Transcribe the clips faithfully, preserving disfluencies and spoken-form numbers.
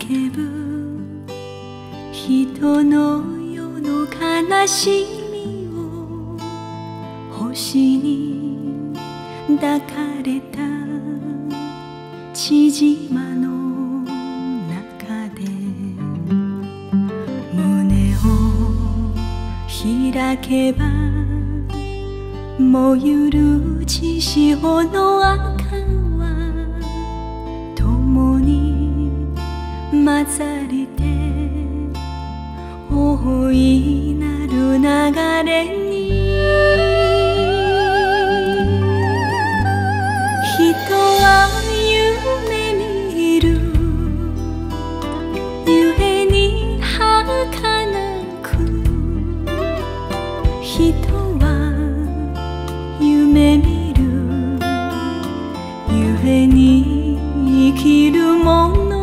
叫ぶ人の世の悲しみを星に抱かれた千島の中で胸を開けば燃ゆる血潮の赤は共に混ざりて大いなる流れに人は夢見るゆえに儚く人は夢見るゆえに生きるもの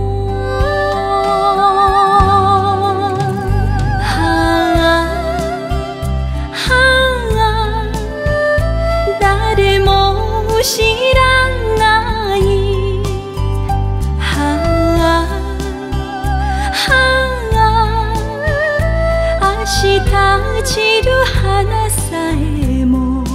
知らないはあはあ明日散る花さえも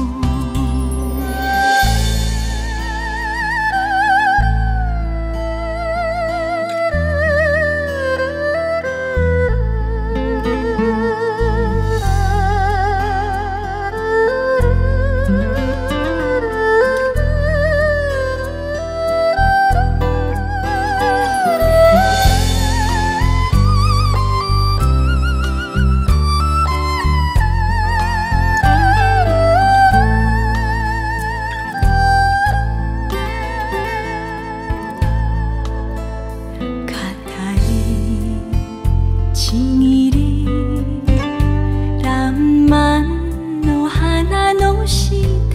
ちぎりらんまんの花の下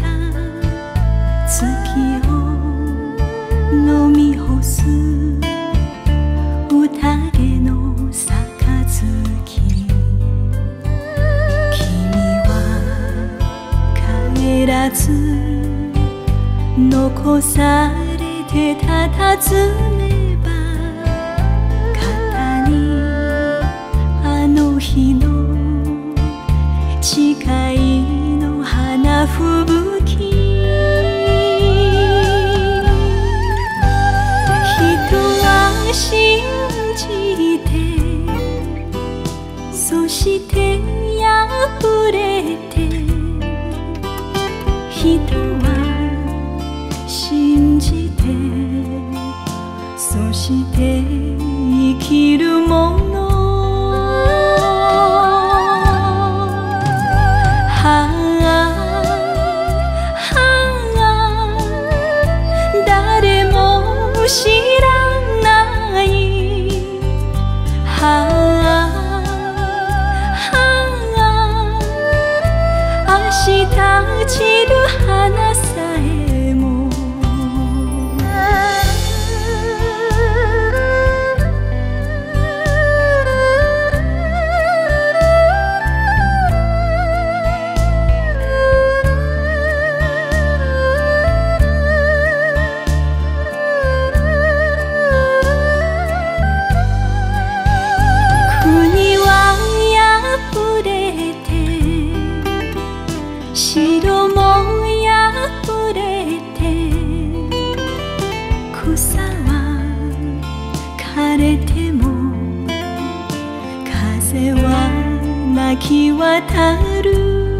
月を飲み干す宴の杯君は帰らず残されてたたずめば肩にあの日の誓いの花吹雪人は信じてそして破れて人は信じてそして生きるものはあはあ誰も知らないはあはあ明日散る花さえも国は破れて城も破れて草は枯れても風は泣き渡る